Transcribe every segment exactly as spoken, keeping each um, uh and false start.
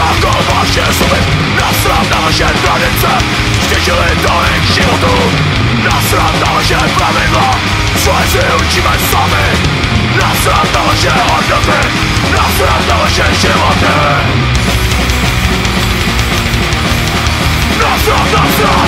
jako vaše zuby. Nasrát na vaše tradice, zničili tolik životů. Nasrát na vaše pravidla, svoje si učíme sami. Nasrát na vaše hodnoty, nasrát na vaše životy. Nasrát, nasrát.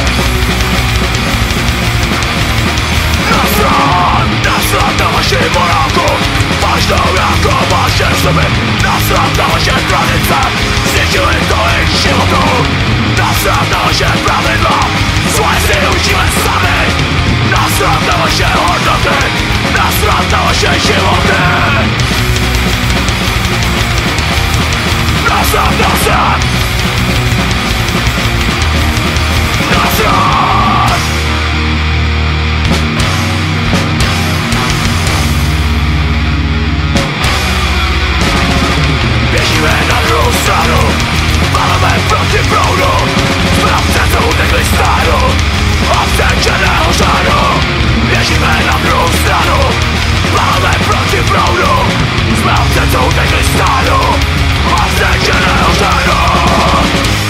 Nasrát, nasrát na vaši morálku, vážnou jako vaše zuby. Nasrát na vaše tradice, zničili tolik životů. Nasrát na vaše pravidla, svoje si učíme sami. Nasrát na vaše hodnoty, nasrát na vaše životy. Nasrát, nasrát. Nasrát. Běžíme na druhou stranu, máme proti proudu. Jsme obce, co utekli stádu, obce černého řádu. Běžíme na druhou stranu, máme proti proudu. Jsme obce, co utekli stádu, obce černého řádu.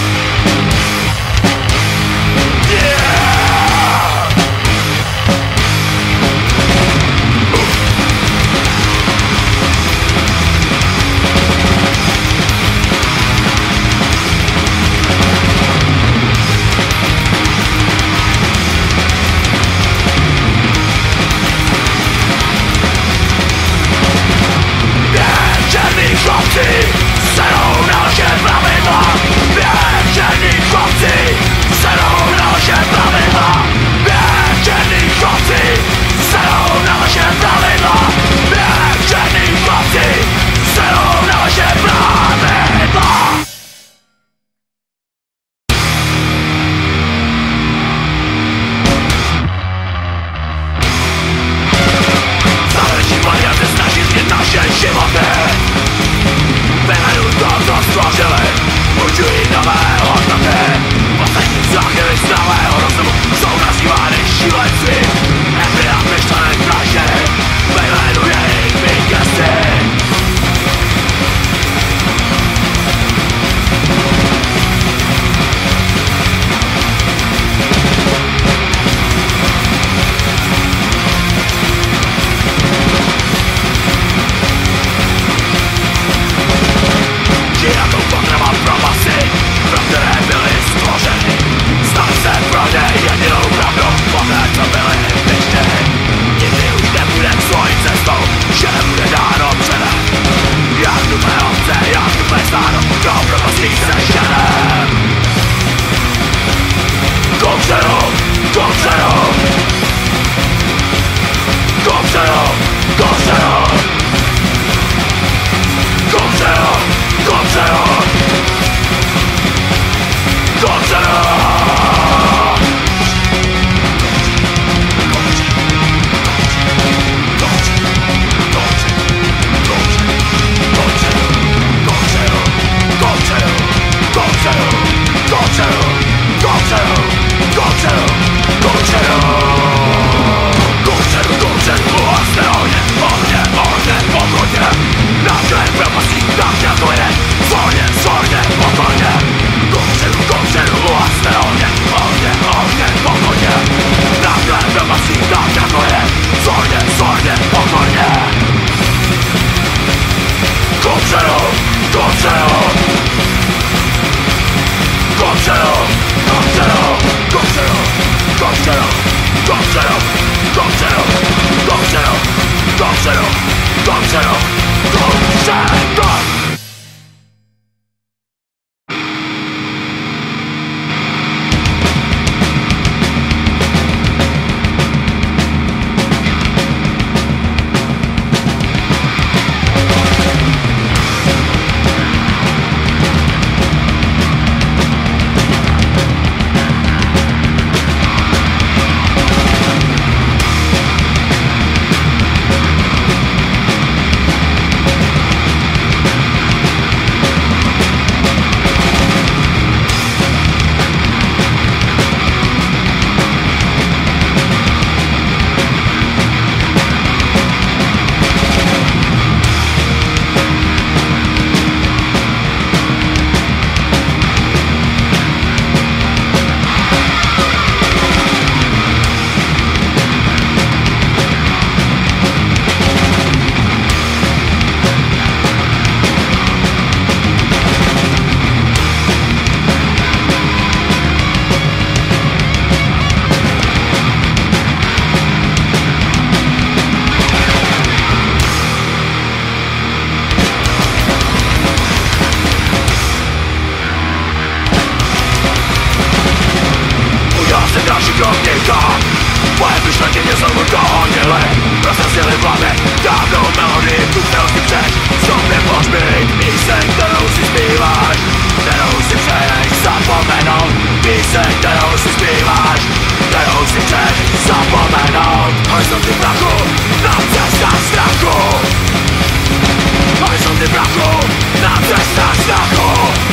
zbýváš, nemusí tě zapomenout. Horizonty prachu na cestách strachu, horizonty prachu na cestách strachu,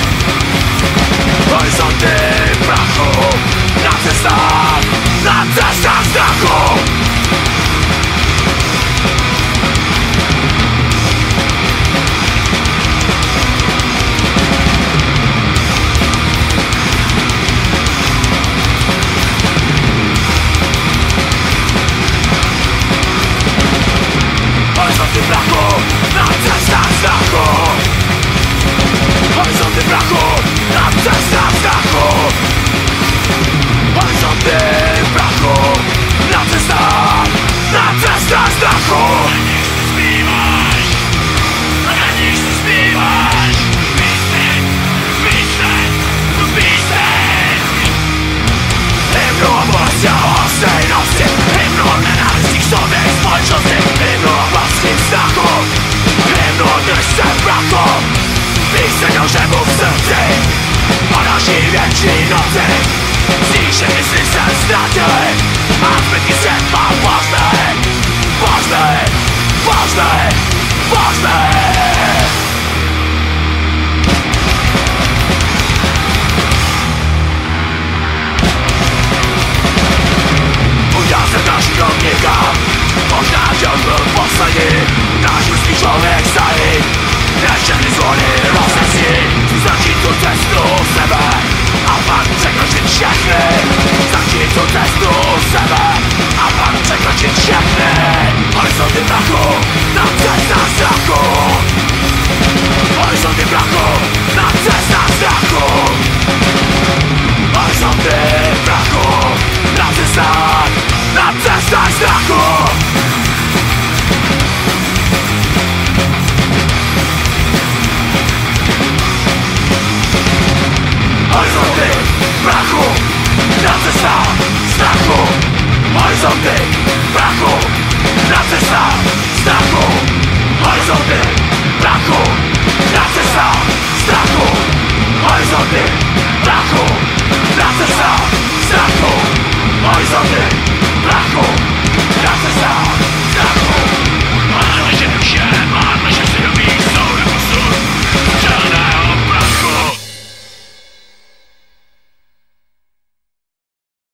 horizonty prachu na cestách, na cestách strachu. Horizonty prachu na cestách strachu, horizonty prachu na cestách strachu, horizonty prachu na cestách, na cestách strachu. Zbýváš, na nich si zbýváš, píseň, píseň, píseň. Hymnu a bolesti a lhostejnosti, hymnu a nenávistí k sobě i společnosti, hymnu a vlastních strachu, hymnu a držce prachu, píseň o žemu v srdci, o naší věčný noci. Zníže mysli se ztratili a zbytky svět má vážný, vážný, vážný, vážný. Udělal se náš krok někam, možná že on byl poslední, náš úzký člověk starý, než všechny zvony rozesí, začít tu cestu sebe a pak překročit všechny, začít tu cestu sebe a pak překročit všechny. Horizonty prachu na cestách strachu, horizonty prachu na cestách strachu, horizonty prachu na cestách, na cestách strachu. Horizonty prachu na cestách strachu, horizonty prachu na cestách strachu, horizonty